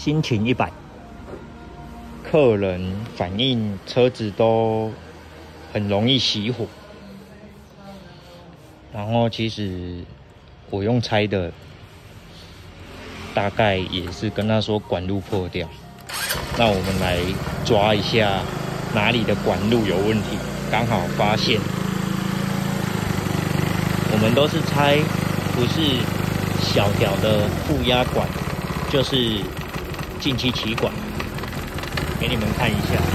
心情100，客人反映车子都很容易熄火，然后其实我用猜的，大概也是跟他说管路破掉。那我们来抓一下哪里的管路有问题，刚好发现，我们都是猜不是小条的负压管，就是进气歧管，给你们看一下。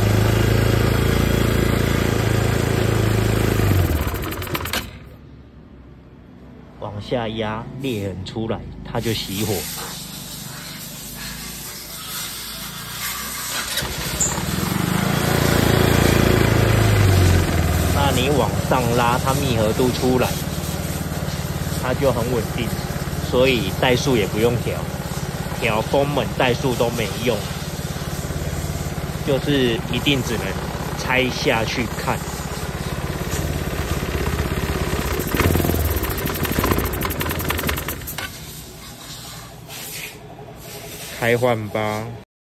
往下压，裂痕出来，它就熄火。那你往上拉，它密合度出来，它就很稳定，所以怠速也不用调，调风门怠速都没用，就是一定只能拆下去看。开换吧。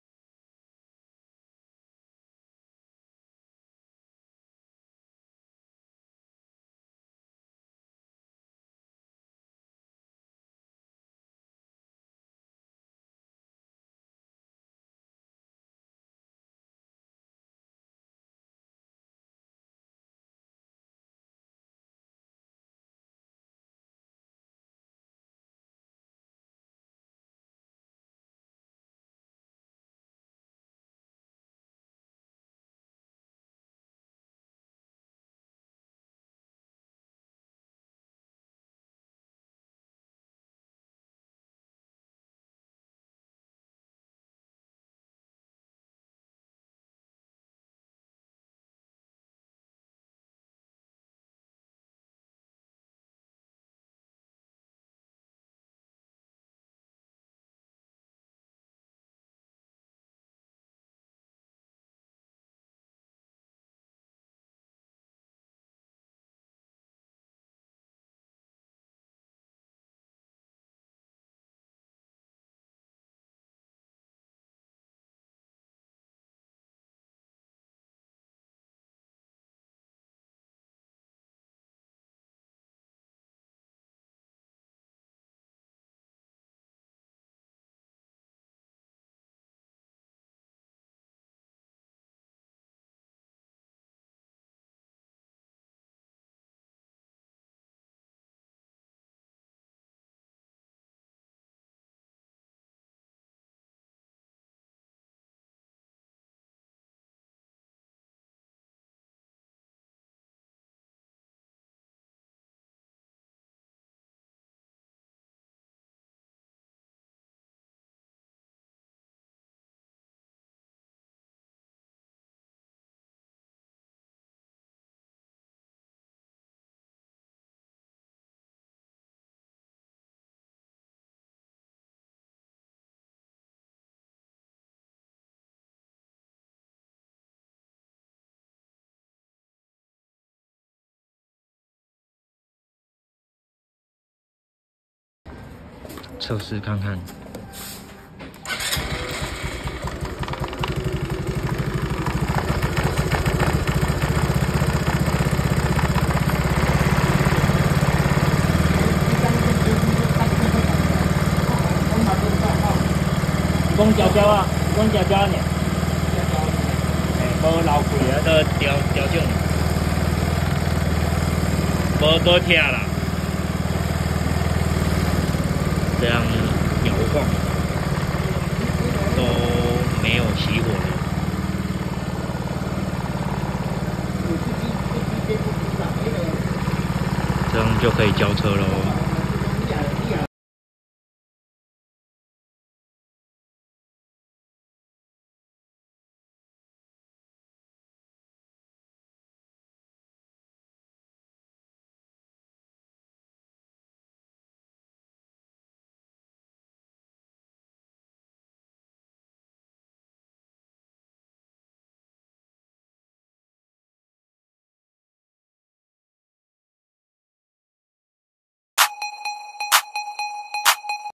测试看看。讲条条啊，讲条条呢？无流气啊，都调整，无疼啦。这样摇晃都没有熄火了，这样就可以交车喽。